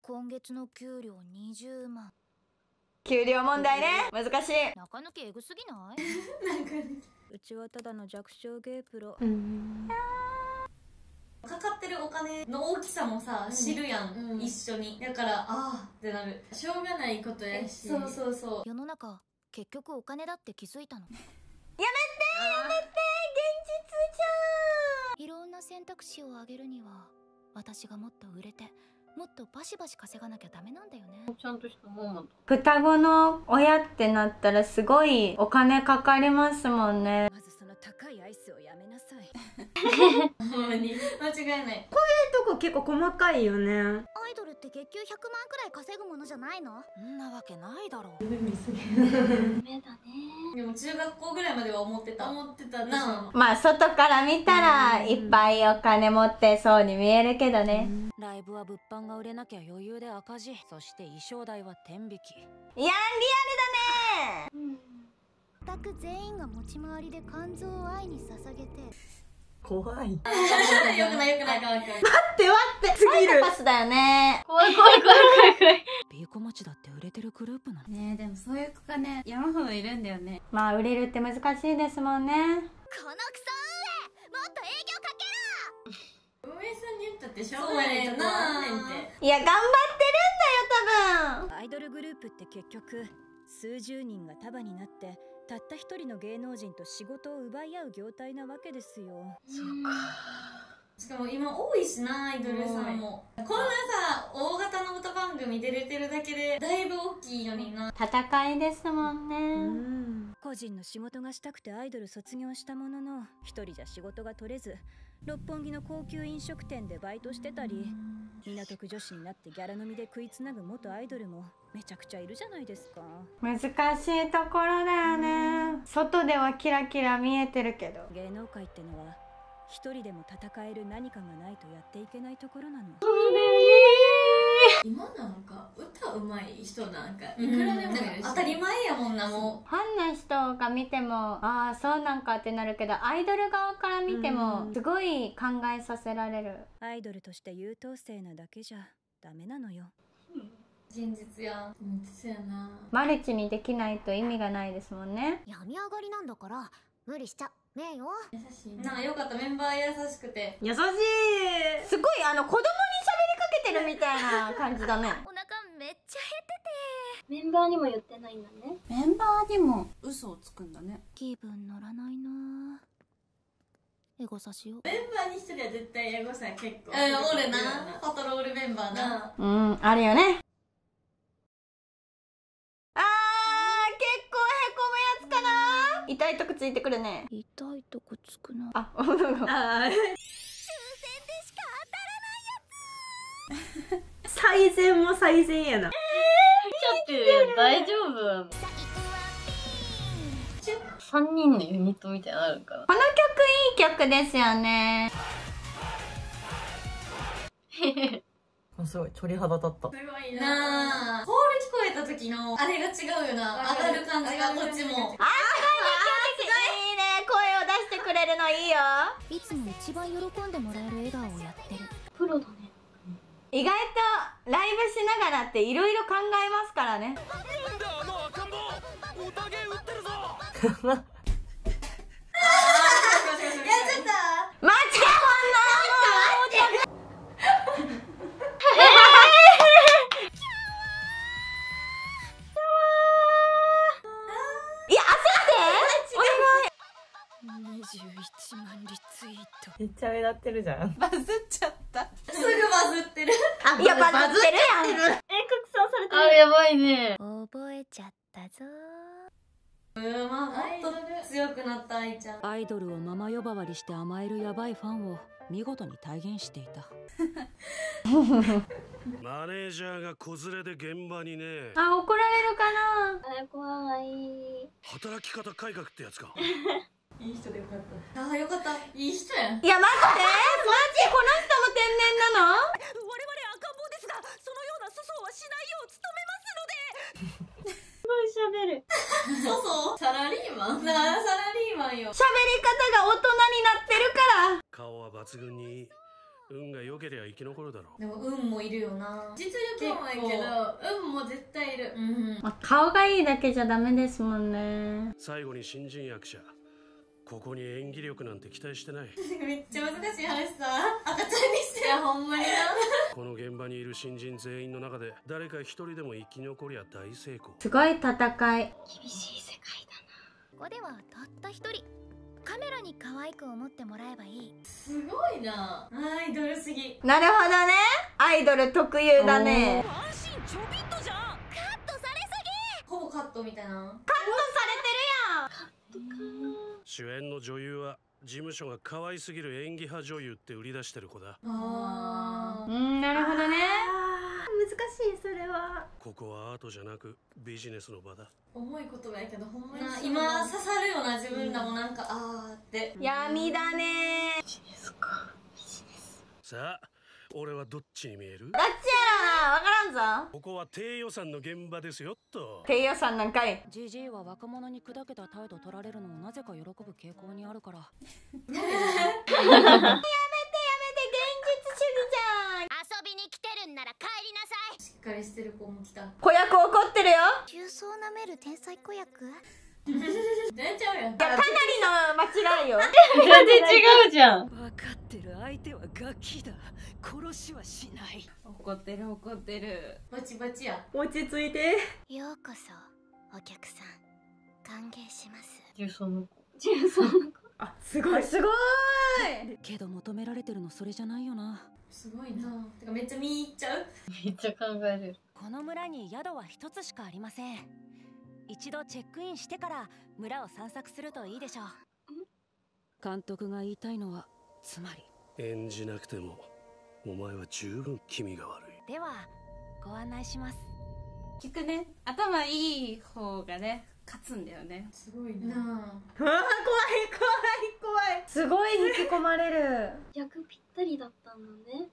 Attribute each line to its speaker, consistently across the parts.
Speaker 1: 今月の給料20万。
Speaker 2: 給料問題ね、難しい。
Speaker 1: 中抜きエグすぎない？
Speaker 3: うちはただの弱小ゲープロ。
Speaker 4: かかってるお金の大きさもさ、知るやん、一緒に。だからああってなる。しょうがないことやし。そうそうそう。
Speaker 1: 世の中結局お金だって気づいたの。
Speaker 2: やめてやめて、現実じゃん。
Speaker 1: いろんな選択肢を上げるには私がもっと売れてもっとバシバシ稼がなきゃダメなんだよね。
Speaker 5: ちゃんとしたもんなんだ。
Speaker 2: 双子の親ってなったらすごいお金かかりますもんね。
Speaker 3: まずその高いアイスをやめなさい。
Speaker 4: ほんまに間違いない。
Speaker 6: とこ結構細かいよね。
Speaker 1: アイドルって月給100万くらい稼ぐものじゃないの？
Speaker 3: そんなわけないだろう。
Speaker 5: 夢だね。
Speaker 4: でも中学校ぐらいまでは思ってたな。
Speaker 2: まあ外から見たらいっぱいお金持ってそうに見えるけどね。
Speaker 3: ライブは物販が売れなきゃ余裕で赤字。そして衣装代は天引き。
Speaker 2: いやん、リアルだね。
Speaker 1: 全く全員が持ち回りで肝臓を愛に捧げて。
Speaker 6: 怖い。
Speaker 4: よくないよくない。
Speaker 6: 待って次る。
Speaker 2: パスだよね。
Speaker 5: 怖い。
Speaker 3: ビーコ町だって売れてるグループなの。
Speaker 5: ねえ、でもそういう子がね、山ほどいるんだよね。
Speaker 2: まあ売れるって難しいですもんね。
Speaker 1: このクソ運営、もっと営業かけろ。
Speaker 4: 運営さんに言ったってしょうがないとこあんねんって。
Speaker 2: いや頑張ってるんだよ多分。
Speaker 3: アイドルグループって結局数十人が束になってたった一人の芸能人と仕事を奪い合う業態なわけですよ。
Speaker 5: そうか。
Speaker 4: しかも今多いしな、アイドルさんも。こんなさ、大型の歌番組出れてるだけでだいぶ大きいのにな。
Speaker 2: 戦いですもんね。
Speaker 3: 個人の仕事がしたくてアイドル卒業したものの一人じゃ仕事が取れず六本木の高級飲食店でバイトしてたり、港区女子になってギャラ飲みで食いつなぐ元アイドルもめちゃくちゃいるじゃないですか。
Speaker 2: 難しいところだよね。外ではキラキラ見えてるけど、
Speaker 3: 芸能界ってのは一人でも戦える何かがないとやっていけないところなの。
Speaker 4: 今なんか歌うまい人なんかいくらでもいるし、当たり前やもんな。も
Speaker 2: ファンの人が見てもああそうなんかってなるけど、アイドル側から見てもすごい考えさせられる。
Speaker 3: アイドルとして優等生なだけじゃダメなのよ。
Speaker 4: 現実や。そうやな。
Speaker 2: マルチにできないと意味がないですもんね。
Speaker 1: 病み上がりなんだから無理しちゃねえよ。
Speaker 4: 優しいな。よかった、メンバー優しくて。
Speaker 6: 優しい。
Speaker 2: すごい子供に喋りかけてるみたいな感じだね。
Speaker 1: お腹めっちゃ
Speaker 5: メンバーにも言ってないんだね。
Speaker 7: メンバーにも嘘をつくんだね。
Speaker 1: 気分乗らないな。エゴサしよう。
Speaker 4: メンバーに一人は絶対エゴさ結構。おるな。パトロールメンバーな。
Speaker 2: あるよね。あー、結構へこむやつかな。痛いとこついてくるね。
Speaker 1: 痛いとこつくな。
Speaker 2: あ、
Speaker 1: 抽選でしか
Speaker 6: 最善も最善やな。
Speaker 5: ちょっと大丈夫？3人のユニットみたいなのあるかな。
Speaker 2: この曲いい曲ですよね。
Speaker 6: すごい鳥肌立った。
Speaker 4: すごいな。コール聞こえた時のあれが違うよな。上がる感じがこっちも。
Speaker 2: いいね、声を出してくれるのいいよ。
Speaker 1: いつも一番喜んでもらえる笑顔をやってる。
Speaker 5: プロだね。
Speaker 2: 意外とライブしながらっていろいろ考えますからね。
Speaker 3: 21万リツイート。
Speaker 6: めっちゃ目立ってるじゃん。
Speaker 7: バズっちゃった。
Speaker 4: すぐバズってる。
Speaker 2: いや、バズってるやん。
Speaker 6: 拡散されてる。
Speaker 5: あれやばいね。
Speaker 1: 覚えちゃったぞ。
Speaker 4: まあ、もっと強くなった愛ちゃん。
Speaker 3: アイドルをママ呼ばわりして甘えるヤバいファンを見事に体現していた。
Speaker 8: マネージャーが子連れで現場にね。
Speaker 2: あ、怒られるかな。
Speaker 5: あれ怖い。
Speaker 8: 働き方改革ってやつか。
Speaker 4: いい人でよかった。ああ、よかった。いい人やん。
Speaker 2: いや、待ってマジこの人も天然なの。
Speaker 3: 我々赤ん坊ですが、そのような粗相はしないよう努めますので。
Speaker 5: すごい喋る。
Speaker 4: そうサラリーマンなあ、サラリーマンよ。
Speaker 2: 喋り方が大人になってるから。
Speaker 8: 顔は抜群に運が良けりゃ生き残るだろう。
Speaker 4: でも運もいるよな。
Speaker 9: 実力もいいけど運も絶対いる。
Speaker 2: まあ、顔がいいだけじゃダメですもんね。
Speaker 8: 最後に新人役者、ここに演技力なんて期待してない。
Speaker 4: めっちゃ難しい話さ、赤ちゃんにして。
Speaker 9: いやほんまにな。
Speaker 8: この現場にいる新人全員の中で誰か一人でも生き残りゃ大成功。
Speaker 2: すごい戦い。
Speaker 1: 厳しい世界だな。ここではたった一人カメラに可愛く思ってもらえばいい。
Speaker 9: すごいな。
Speaker 4: アイドルすぎ。
Speaker 2: なるほどね。アイドル特有だね。
Speaker 3: 安心ちょびっとじゃん。
Speaker 1: カットされす
Speaker 4: ほぼカットみたいな。
Speaker 2: カットされてるやん。
Speaker 8: 主演の女優は事務所が可愛すぎる演技派女優って売り出してる子だ。
Speaker 4: あ
Speaker 2: なるほどね。
Speaker 6: 難しいそれは。
Speaker 8: ここはアートじゃなくビジネスの場だ。
Speaker 9: 重い言葉やけどほんまに
Speaker 4: な、今刺さるよな、自分らもなんか、あーって。
Speaker 2: 闇だね。
Speaker 8: さあ俺はどっちに見える？
Speaker 2: どっちやろな。わからんぞ。
Speaker 8: ここは低予算の現場ですよっと。
Speaker 2: 低予算なんかい。
Speaker 3: ジジイは若者に砕けた態度取られるのをなぜか喜ぶ傾向にあるから。
Speaker 2: やめて現実主義じゃん。
Speaker 1: 遊びに来てるんなら帰りなさい。
Speaker 4: しっかりしてる子も来た。
Speaker 2: 子役怒ってるよ。
Speaker 1: 重曹なめる天才子役。
Speaker 9: 出ちゃうやん。
Speaker 2: いやかなりの間違いよ。
Speaker 5: 全然違うじゃん。
Speaker 3: 分かってる相手はガキだ。殺しはしない。
Speaker 9: 怒ってる怒ってる。
Speaker 4: バチバチや。
Speaker 6: 落ち着いて。
Speaker 1: ようこそお客さん、歓迎します。
Speaker 5: 重曹の子。
Speaker 6: あ、すごい。
Speaker 2: すごい。
Speaker 3: けど求められてるのそれじゃないよな。
Speaker 4: すごいな。てかめっちゃ見入っちゃう。
Speaker 5: めっちゃ考える。
Speaker 3: この村に宿は一つしかありません。一度チェックインしてから村を散策するといいでしょう。監督が言いたいのはつまり
Speaker 8: 演じなくてもお前は十分気味が悪い。
Speaker 3: ではご案内します。
Speaker 7: 聞くね。頭いい方がね勝つんだよね。
Speaker 9: すごいな。
Speaker 4: な
Speaker 6: うわー、怖い怖い怖い。
Speaker 2: すごい引き込まれる。
Speaker 5: 役ぴったりだったのね。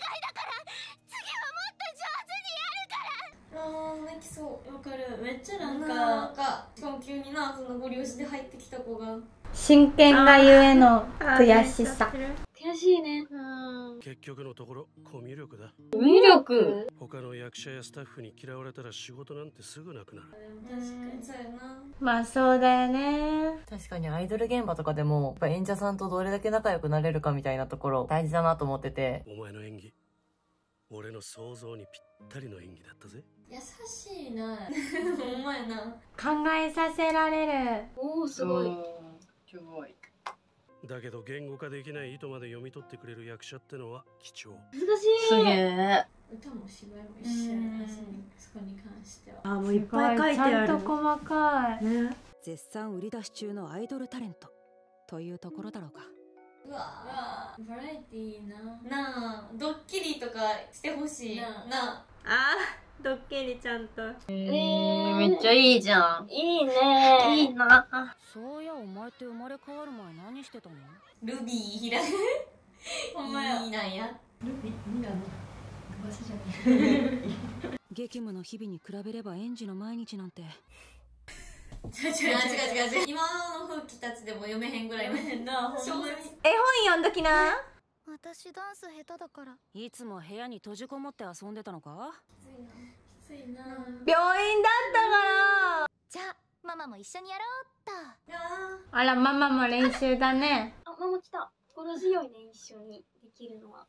Speaker 4: あー、泣きそう。
Speaker 9: わかる。めっちゃ
Speaker 4: な
Speaker 9: なんんか
Speaker 4: か、しかも急にな、そのご利用しで入ってきた子が。
Speaker 2: 真剣がゆえの悔しさ。
Speaker 5: 悔しいね。
Speaker 8: 結局のところコミュ力だ。
Speaker 5: 魅力。
Speaker 8: 他の役者やスタッフに嫌われたら仕事なんてすぐなくなる。
Speaker 4: 確かにそうやな。
Speaker 2: まあそうだよね。
Speaker 6: 確かにアイドル現場とかでもやっぱ演者さんとどれだけ仲良くなれるかみたいなところ大事だなと思ってて。
Speaker 8: お前の演技、俺の想像にぴったりの演技だったぜ。
Speaker 9: 優しいな。
Speaker 4: ほんまやな。
Speaker 2: 考えさせられる。
Speaker 5: おお、すごい。すごい。
Speaker 8: だけど言語化できない意図まで読み取ってくれる役者ってのは貴重。
Speaker 5: 難しい。すげえ。
Speaker 9: 歌も芝居も一緒やな。そこに関しては。
Speaker 6: あ、もういっぱい書いてある。
Speaker 2: ちゃんと細かい。
Speaker 6: ね。
Speaker 3: 絶賛売り出し中のアイドルタレントというところだろうか。
Speaker 4: うわ
Speaker 9: バラエティーな。
Speaker 4: ー。なあ、ドッキリとかしてほしい。
Speaker 9: な
Speaker 4: な
Speaker 6: あー、ドッキリちゃんと。
Speaker 5: めっちゃいいじゃん。いいね。いいな。
Speaker 3: そういやお前って生まれ変わる前何してたの？
Speaker 4: ルビー開く。ほんまや。いいなんや。
Speaker 3: 激務の日々に比べれば園児の毎日なんて。
Speaker 4: 違う。今の風紀たちでも読めへんぐらいの。
Speaker 9: な、ほんまに。
Speaker 2: 絵本読んどきな。
Speaker 1: 私ダンス下手だから。
Speaker 3: いつも部屋に閉じこもって遊んでたのか？
Speaker 9: きついな。
Speaker 2: 病院だったから。
Speaker 1: じゃあママも一緒にやろうっと。
Speaker 2: あら、ママも練習だね。
Speaker 5: あ、ママ来た。心強いね、一緒にできるのは。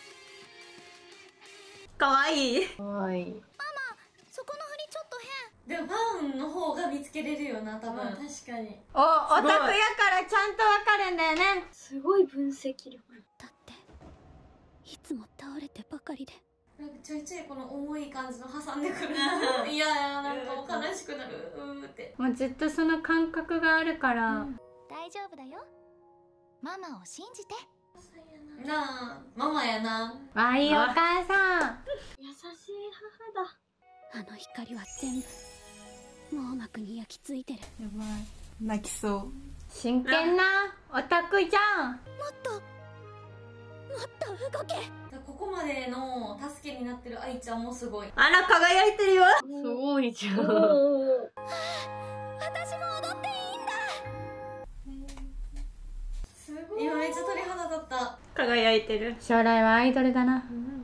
Speaker 6: かわいい。
Speaker 5: かわいい。
Speaker 1: そこの振りちょっと変。
Speaker 4: でもファンの方が見つけれるよな、多分。
Speaker 9: 確かに。
Speaker 2: オタクやからちゃんとわかるんだよね。
Speaker 5: すごい分析力。
Speaker 1: だっていつも倒れてばかりで。
Speaker 4: なんかちょいちょいこの重い感じの挟んでくる。いやいや、なんか悲しくなる。って。
Speaker 2: もうずっとその感覚があるから。
Speaker 1: 大丈夫だよ。ママを信じて。
Speaker 4: なあ、ママやな。
Speaker 2: わいいお母さん。
Speaker 5: 優しい母だ。
Speaker 1: あの光は全部網膜に焼き付いてる。
Speaker 7: やばい。泣きそう。
Speaker 2: 真剣なオタクじゃん。
Speaker 1: もっと動け。
Speaker 4: ここまでの助けになってる愛ちゃんもすごい。
Speaker 6: あら、輝いてるよ。
Speaker 5: すごいじゃん。
Speaker 1: 私も踊っていいんだ。
Speaker 4: すごい。今めっちゃ鳥肌立った。
Speaker 7: 輝いてる。
Speaker 2: 将来はアイドルだな。
Speaker 7: うん